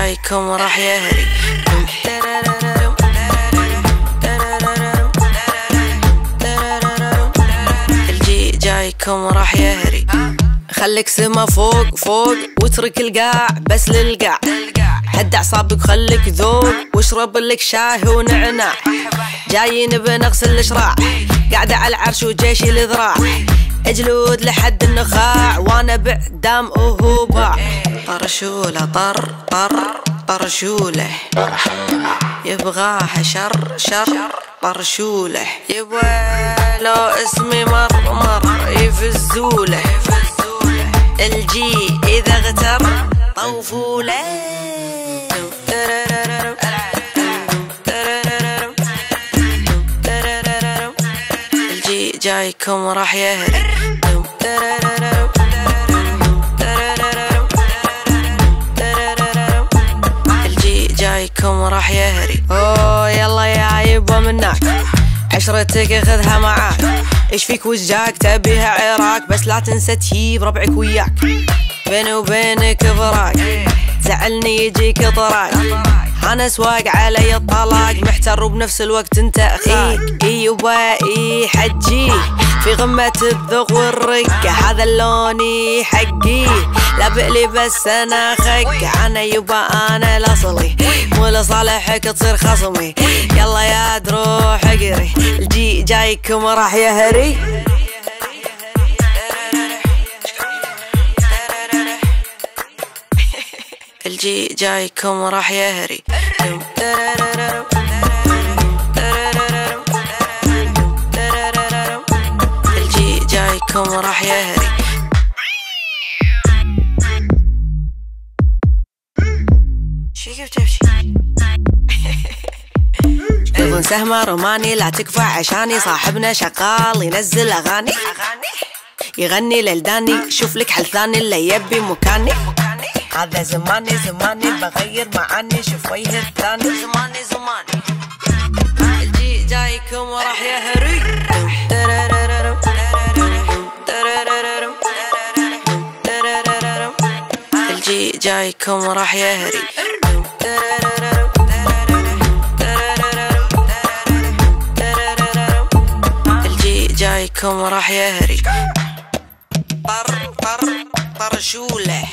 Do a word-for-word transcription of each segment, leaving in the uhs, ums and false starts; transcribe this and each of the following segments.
جايكم راح يهري. الجي جايكم راح يهري. خليك سما فوق فوق واترك القاع بس للقاع. هد اعصابك خليك ذوق واشرب لك شاي ونعناع. جايين بنغسل الاشراع قاعدة على العرش وجيشي الذراع. اجلود لحد النخاع وانا بعدام وهو باع. طرشوله طر طر طرشوله يبغاها شر شر طرشوله. يبغى لو اسمي مر مر يفزوله. الجي اذا اغتر طوفوله. الجي جايكم راح يهري. الجي جايكم راح يهري. اوه يلا يا يبا منك عشرتك خذها معاك. ايش فيك وزاك تبيها عراك بس لا تنسى تجيب ربعك وياك. بيني وبينك فراق زعلني يجيك طراق. انا سواق علي الطلاق محتر وبنفس الوقت انت اخاك. اي يبا اي حجي في غمة الذوق والرقة. هذا اللوني حقي لا بقلي بس انا خك. انا يبا انا لاصلي مو لصالحك تصير خصمي. يلا يا تروح اقري. الجي جايكم راح يهري. الجي جايكم راح يهري. الجي جايكم راح يهري. تلفون سهمة روماني لا تكفى عشاني. صاحبنا شغال ينزل اغاني يغني للداني. شوف لك حل ثاني اللي يبي مكاني. هذا زماني زماني بغير معاني. شوف وجه الثاني زماني زماني. الجي جايكم راح يهري. الجي جايكم راح يهري. الجي جايكم راح يهري. طر طر طرشوله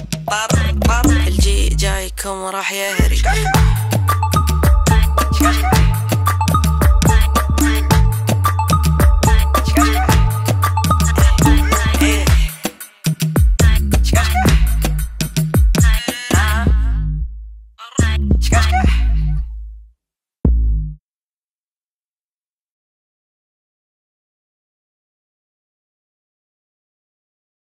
طر طر. الجي جايكم راح يهري.